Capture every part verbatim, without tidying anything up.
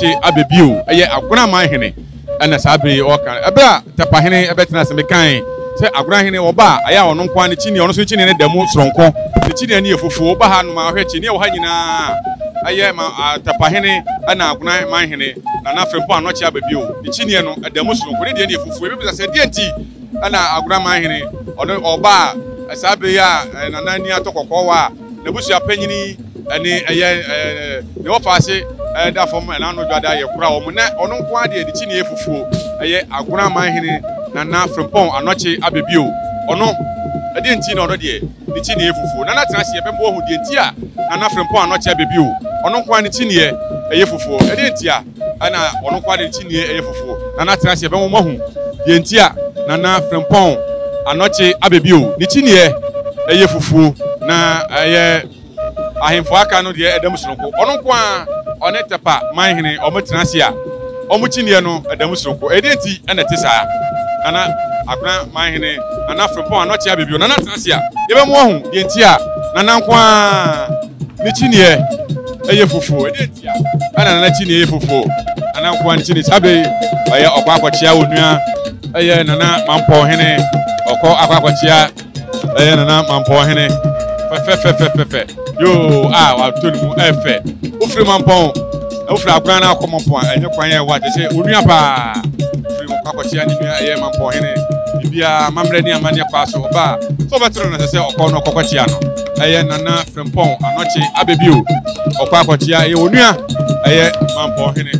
Anokye Ababio eye Agonamanhene ana sabe oka ebra tapahene ebetena se mekan se Agonamanhene oba aya ono nkwa ne chini ono so chini ne demu soronko ne chini ne efufu oba ha no ma hwe chini e wo ha nyina aye ma tapahene ana Agonamanhene na na Frimpong Anokye Ababio ne chini no demu soronko ne de ne efufu ebi bisa se de enti ana Agonamanhene ono oba sabe ya na nani atokoko wa ne busu apanyini ani eye ne ofase da fom na no dwada ye kura wo na ono nko ade de chi ne efufuo eye Agonamanhene na na Frimpong Anokye Ababio ono ade enti na ono de de chi ne efufuo na na tena se ye bembo hu de enti a na na Frimpong Anokye Ababio ono nko ade chi ne eye fufuo ade enti a ana ono nko ade chi ne eye fufuo na na tena se ye bembo hu de enti a na na Frimpong Anokye Ababio ni chi ne eye fufuo na eye ahemfo aka no de edam sonko ono nko a one tepa manhene omotina se a omuchinie no edam sonko edenti ene te saa ana Agonamanhene ana Frimpong Anokye Ababio na na tena se a yebe mo hu de enti a na na nko a ni chinie eye fufu edenti a ana na chinie eye fufu ana nko a ni chinie sabe aye okwa akochia onua aye nana Mampohene okọ akwakochia aye nana Mampohene fe fe fe fe fe yo ah wa tonu mu efe ofri Mampong ofri Agona na akọ Mampong enye kwan ye wa se onua pa ofri mo kwakochia ni nua aye Mampohene bibia mamre ni amane kwa so ba so betro na se okọ no kwakochia no aye nana Frimpong Anokye Ababio okọ akochia aye onua aye Mampohene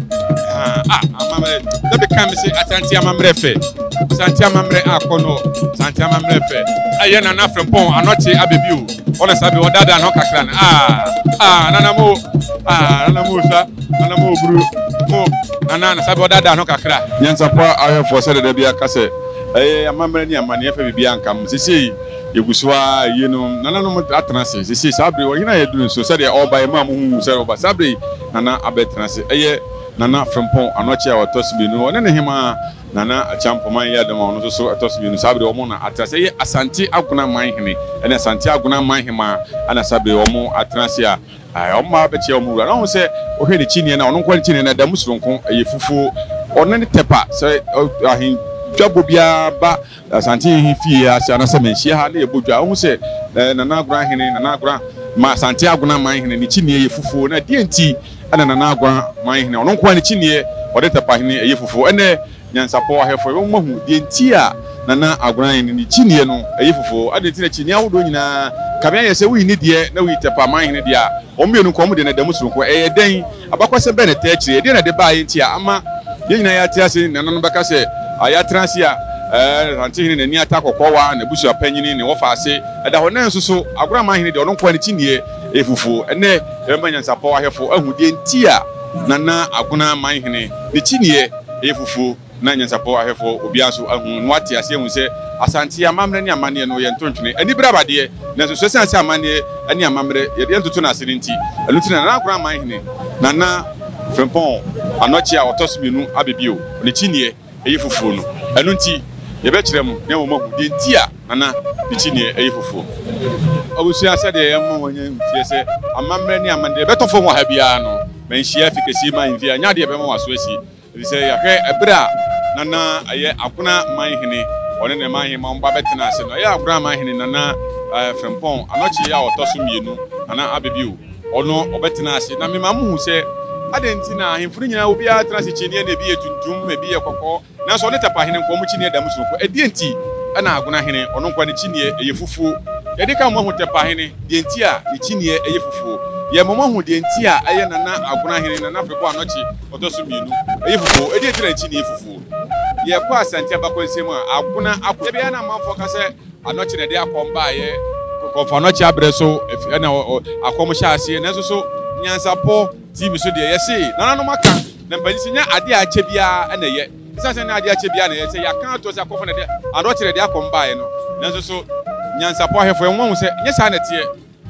ah amamre da be kan me se Asante amamre fe Asante amamre akono Asante amamre fe aye nana Frimpong Anokye Ababio ona sabe odada no kakra na ah ah nana mo ah nana mo sa nana mo buru mo nana na sabe odada no kakra NYANSAPO ahe for said da bia kase eh amamre ni amane afa bibia nkam sisi yeguswa yeno nana no atranse sisi sabe wo hina yeduru so said all by mam hu said oba sabe nana abetranse eh nana Frimpong Anokye awatosbinu ona ne hima nana achampoman ya de ma no so atosbinu sabe wo mo na atrase ye Asante Agonamanhene ene Asante Agonamanhene ana sabe wo mo atranse a ai o ma be che o mu ra no se o hwe de chinie na ono nkwa de chinie na da musuronko ye fufu ono ne tepa se ahin dwabo bia ba Asante hi fie ase ana se menhia ha na ye bodwa o hu se nana Agonamanhene nana Agona ma Asante Agonamanhene ni chinie ye fufu na die enti ana nana Agonamanhene ono nkwa de chinie o de tepa hene ye fufu ene NYANSAPO ahefo wo mahu de enti a nana Agonamanhene ni chinie no ye fufu ade enti na chinie awodo nyina kabia ye se wi ni de na wi tepa manhene de a o mienu ko mu de na damu suronko e den abakwase be na ta akire de na de ba enti a ama ye nyina ya tiase nana no beka se aya transi a eh Asante hene ni ata kokowa na busu apanyini ne wo fa ase eda ho na nsuso Agonamanhene de ono kwa ne chinie e fufu ene e ma NYANSAPO ahefo ahu de enti a nana Agonamanhene ne chinie e fufu na NYANSAPO ahefo obi aso ahu no ate ase hu se Asante amamre ni amane no ye ntontwene ani brabade na so so se amane ani amamre ye de ntoto na ase nti alutina na Agonamanhene nana Frimpong Anokye awotosbinu Ababio ne chinie e fufu no anu nti ye be kire mu ne wo mahu de nti a nana ne chinie e fufu obusu ase de ye mo wanya ntie se amamre ni amane be tofo ho ha bia no menhia fikesi ma nvia nya de be mo waso asi bi se ya hwe ebra nana aye Agonamanhene one ne manhene ma mba betena ase no ya Agonamanhene nana Frimpong Anokye ya otosumienu nana Ababio ono obetena ase na me ma mu se adenti na ahemfuru nyina obi a tena se chinie na bi etuntum e bi ekoko na so ne tepa hene nko mu chinie da musuko edienti ana Agonamanhene ono nkwa ne chinie eye fufu ye de ka mo hu tepa hene dienti a ne chinie eye fufu ye mo mo hu dienti a aye nana Agonamanhene nana Frimpong Anokye otosumienu eye fufu edienti na chinie fufu ye kwa Asante abakonsem a Agona akwa bia na manfo ka se Anokye ne de akomba ye ko Anokye abre so na akom sha ase na so so NYANSAPO T V so de ye se nana no maka na mpanisi nya ade a che bia na ye sase na ade a che bia na ye se ya kan to se akofo ne de Anokye de akomba ye no na so so NYANSAPO ahefo enwo hu se nye sa na tie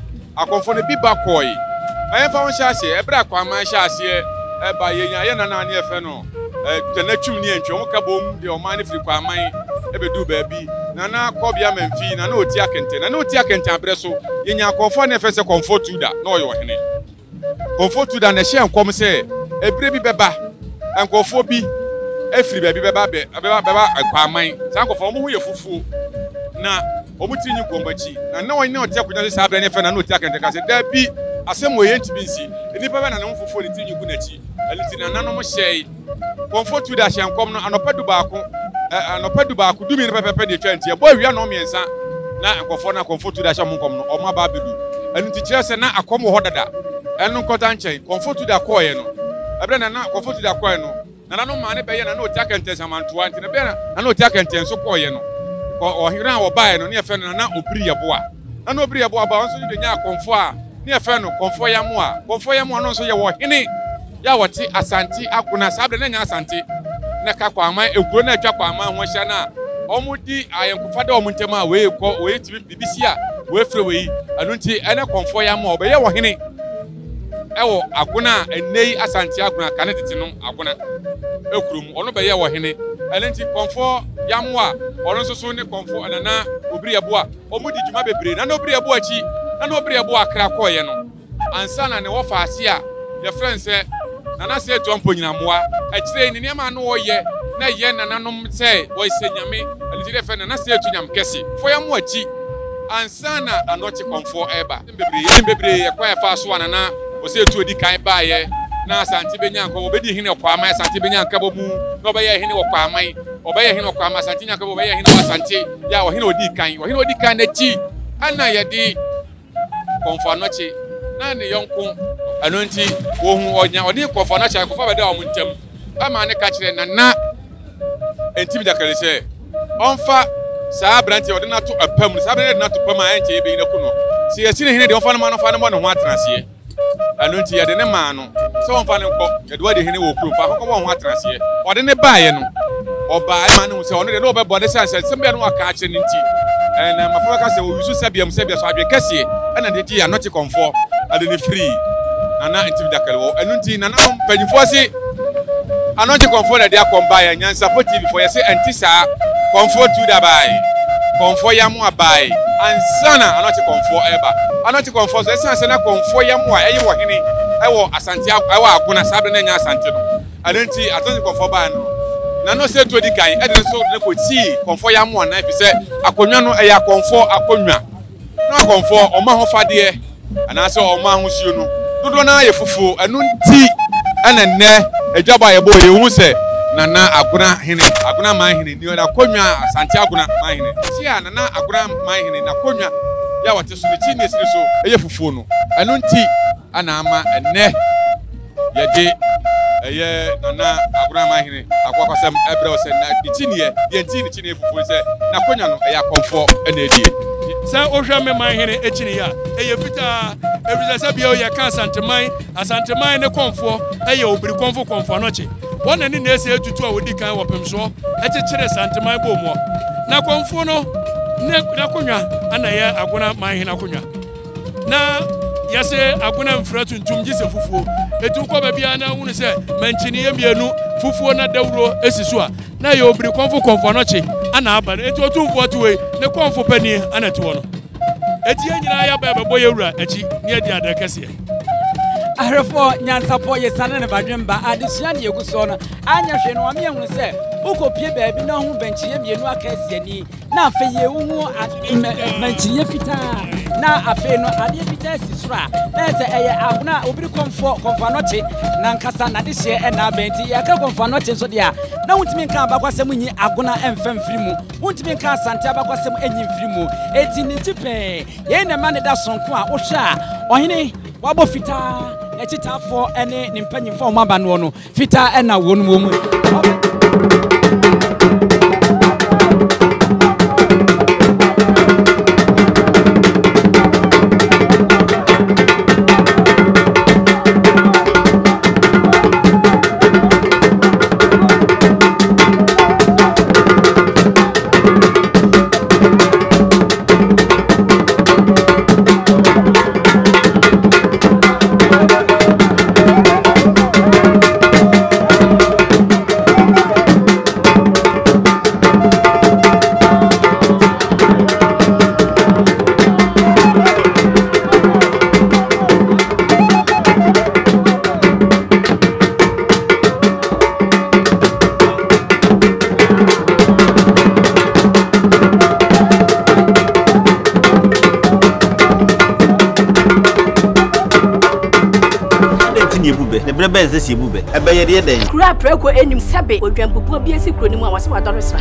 akofo ne bi ba koi aye fa won sha ase e bra kwa man sha ase e ba ye nya ye nana na efe no tenatwum ni entwe wo ka bom de o man ne firi kwa man e bedu ba bi nana kobia manfi nana oti akente nana oti akente abre so ye nya akofo ne efe se comfort tuda na o yo hene comfort tuda na hye enkom se ebire bi beba ankofo bi efiri ba bi beba be beba beba akwaman sankofo mo hu ye fufu na omuti nyi kombachi na na wani na otia kunya se abra ne fe na na otia kenteka se da bi asem wo ye ntibi nsi enipa ba na no fufu ne tinyi ku nachi aliti na nanom hyei comfort to da hyenkom no anopadu baako anopadu baako dumi ne pepepe de twa ntia bo awia no miensa na ankofo na comfort to da hyenkom kom no oma ba bedu enu ti kire se na akom ho dada enu nkota nchen comfort to da koye no abra na na comfort to da koye no na nanom ma ne be ye na na otia kentesa mantoa nti na be na na otia kentenso koye no o hiran wo bae no ne efe no na obiri yeboa na na obiri yeboa ba onso de nya akomfo a ne efe no komfo ya mo a komfo ya mo no nso ye wo hene ya wote Asante Agona sabre na nya Asante na ka kwa aman ekuro na atwa kwa aman ho hya na omudi ayenkofa de omuntem a we ko we tibi bibisi a we fre we anu nti ene komfo ya mo be ye wo hene ewo Agona enei Asante Agona kane tete no Agona ekurum ono be ye wo hene ene nti komfo ya mo a ono nso so ne komfo na na obiri eboa omudi djuma bebre na na obiri eboa chi na na obiri eboa kra koye no ansa na ne wo fa ase a ye friend say na na se jompo nyina moa akire ni ne ma no wo ye na ye na nanom say wo se nyame alije fe na na se etu nyam kese fo ya mo achi ansa na Anokye komfo eba bebre ye bebre ye kwa fa so na na wo se etu odi kan ba ye na Asante benya nko obedi hine kwa ama Asante benya nka bomu na obaye hine wo kwa aman obaye hine kwa ama Asante nyanka obaye hine wo Asante ya wo hine odi kan wo hine odi kan na chi ana ye di komfo Anokye na ne yonko anu nti wo hu onya odi komfo Anokye komfo beda wo muntem ama ne ka kire na na entibi da kare se onfa saa branti odi na to apam saa branti na to pam a enche ebe ina kuno si yesi ne hine de onfa no ma no fa no no ho atrase anu nti ye de ne ma no so onfa ne nko ye de wade hine wo kuro fa kokko ho atrase odi ne baaye no oba ma ne se ono de no be bode se se se bia no aka akye ne nti na mafa ka se wo yusu sabiam sabia so adwe kese ana de di Anokye komfo ade ne free ana entibi da kare wo anu nti na na panyifo se Anokye komfo na de akomba ya NYANSAPO T V for yese antisa komfo tu da bai komfo ya mo abai ansana Anokye komfo eba Anokye komfo so yese ansana komfo ya mo a eyi wo hene ewo Asante ewo Agona sabre na nya Asante no adenti Anokye komfo ba no na no se to di kan e de so ne ko ti komfo ya mo na fi se akonwa no eya komfo akonwa na komfo o ma ho fade ana se o ma ho hio no dodo na ye fufu anu nti ana ne ejaba ye bo ye hu se na na Agona hene Agona man hene ni na konwa Asante Agona man hene si ana na Agona man hene na konwa ya wate so chi ne sire so eye fufu no anu nti ana ama ene ye de eye na na Agona man hene akwa kwasem ebre o se na di chi ne ye nti ni chi ne fufu se na konwa no eya komfo ene die sa ohwa me man hene echini ya eye fita every say bia ye ka Asante man Asante man ne komfo eye obiri komfo komfo Anokye wona ni na ese etutu a wodi kan wopemso ekekere Asante man bo mo na komfo no ne na konwa ana ye Agona man hene konwa na yase Agona mfra tuntum gise fufuo etu ko ba bia na hunu se manchini ye mienu fufuo na dawro esiso a na ye obiri komfo komfo Anokye ana aba etu otumfo tuwe ne komfo pani ana tuwo no eti nyina ya ba bebo yewura echi ne adi adakase Arefo NYANSAPO ye sane ne badwemba adesua ne yeguso no anya hwe no ame ehunu se ukopie baabi na ho benchi ye mienu akase ani na afa ye hu benchi ye fita na afa no ade fita sisura na se eye Agona obiri komfo komfo Anokye na nkasa na de hye na benti ye ka komfo Anokye so dia na wuntimi nka abakwasem nyi Agona emfam firimu wuntimi nka Asante abakwasem enyi firimu eti ni tipe ye na ma ne da sonko a wo hwe a ohene wabo fita echitafo ene ni mpanyimfo omaba no no fita ena wonu womu brebe se si bube ebe ye de den kura preko enim sebe odwampopo bi esi kuro ni mu a wase wadɔresra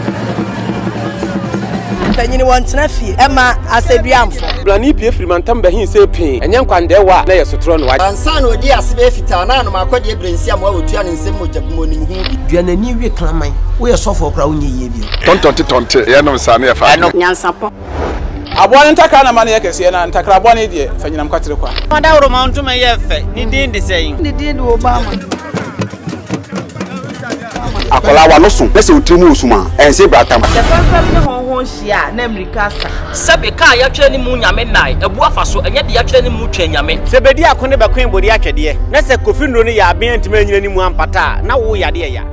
Tanyini wantena fie ema aseduamfo blani pie frimantam bahin se pin enye nkwande wa na yesotro no wa ansa na odi asebe fita na no makode brensi am wa wotua ne nsem mojabu nim hu duanani wie klaman wo ye sofo kra wo nye yie bi tontonte tonte ye no nsa na ye fa nyansapo aboa ntaka na ma na ye kese na ntakra aboa ne de fanyinam kwatere kwa mada woro ma ntuma ye fe ni din de sei ni din de obama akola wa no so pese otrimu osuma ense bratam the problem ne honhon hia na amerika sa sabe ka ya twere ni mu nyame nai ebu afaso enye de ya twere ni mu twa nyame sebedi akone be kwen bodi atwede na se kofi nro ne ya aben ntima nyina ni mu ampata na wo yade ya